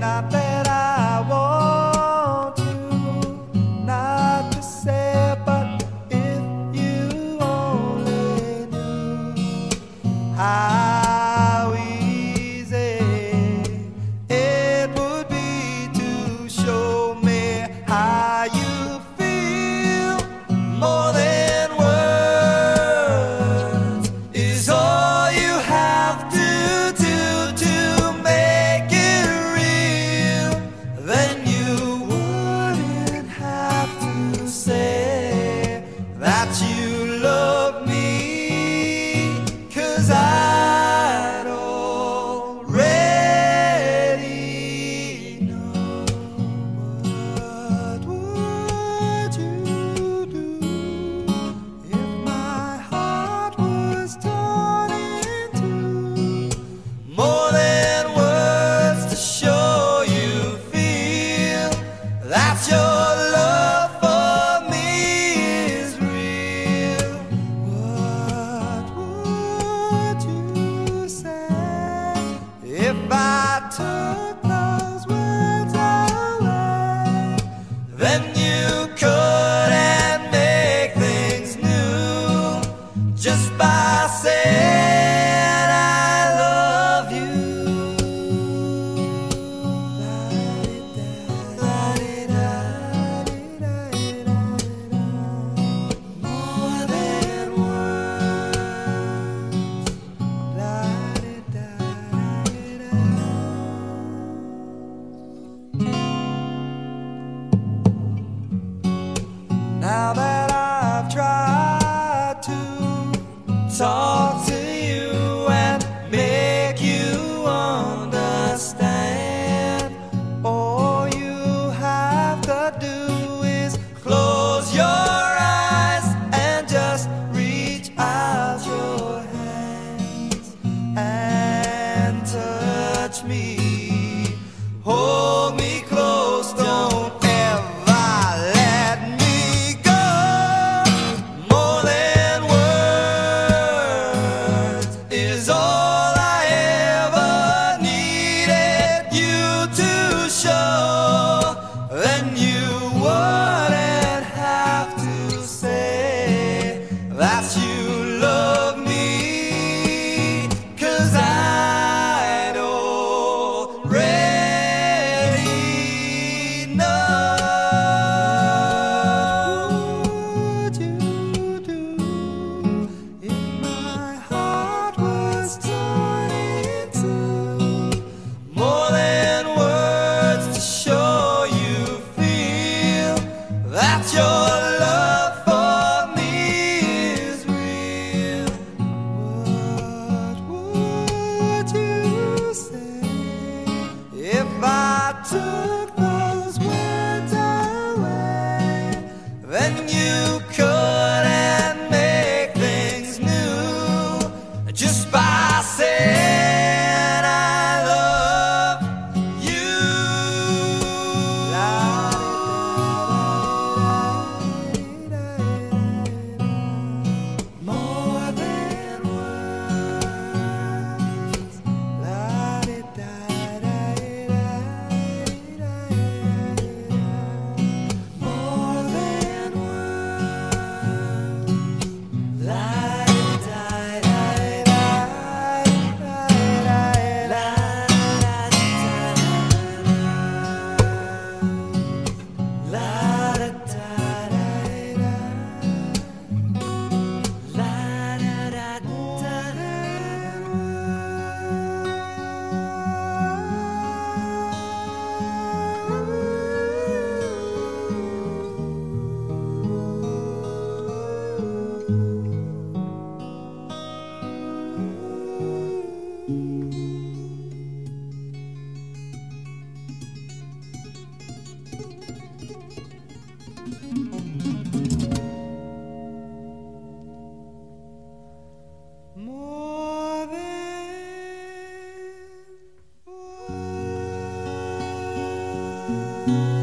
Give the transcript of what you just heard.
Not that I want you not to say, but if you only knew how easy it would be to show me how you feel. More than words is all you have to do to make it real. Then you wouldn't have to say that you love me, 'cause I'd already know. What would you do if my heart was torn in two? More than words to show you feel that your love for me is real. What would you say if I took those words away? Then you couldn't make things new just by saying I love you. More than words. Now that I've tried to talk to you and make you understand, all you have to do is close your eyes and just reach out your hands and touch me. Hold me close, don't ever let me go. More than words is all I ever needed you to show. Then you wouldn't have to say that you love me, 'cause I'd already know. What would you do if my heart was torn in two? More than words to show you feel that your love for me is real. What would you say if I took those words away? Then you couldn't make things new just by saying I love you. More than words. More than than